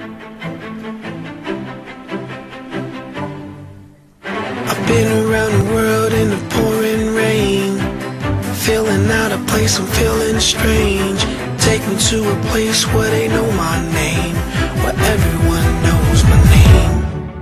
I've been around the world in the pouring rain, feeling out of place, I'm feeling strange. Take me to a place where they know my name, where everyone knows my name.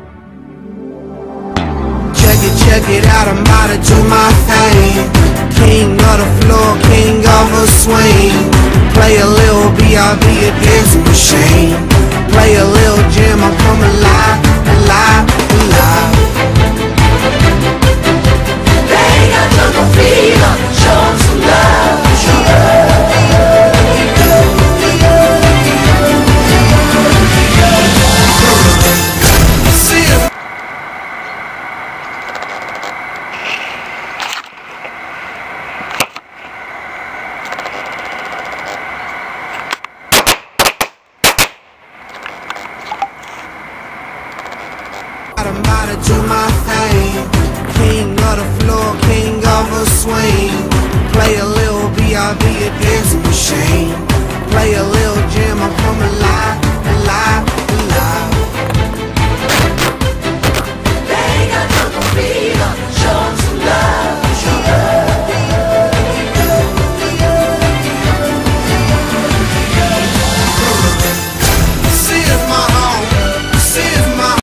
Check it out, I'm about to do my thing. King of the floor, king of a swing. Play a little B.I.B. a dancing machine. Play a little jam, I'm coming alive, alive, alive. They got jungle fever, show 'em some love. I'm about to do my thing. King of the floor, king of a swing. Play a little B.I.B. a dancing machine.